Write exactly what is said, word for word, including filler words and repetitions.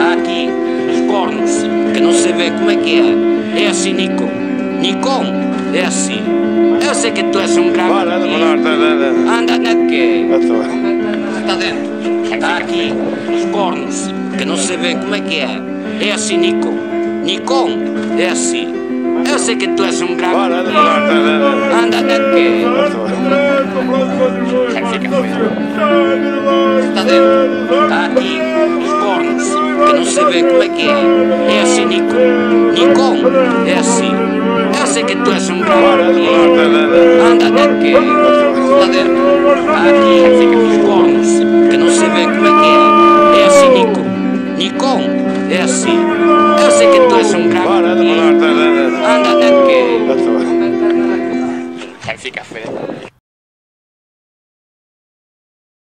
Está aqui, os cornos, que não se vê como é que é. É assim, Nico. Nicon, é assim. Eu sei que tu és um grande. Bora, anda, anda, anda. Anda, anda de quê? Estou. Está dentro. Está aqui, os cornos, que não se vê como é que é. É assim, Nico. Nicon, é assim. Eu sei que tu és um grande. Bora, anda, anda, anda. Anda, anda de quê? Está dentro. Está aqui, os cornos, que não se vê como é que é. É assim, Nico. Nicon, é assim. Eu sei que tu és um grande. Anda, anda de quê? Está dentro. Está aqui, os cornos, que não se vê como é que é. É assim, Nico. Nicon, é assim. Eu sei que tu és um grande. Anda, anda de quê? Estou. Fica feio.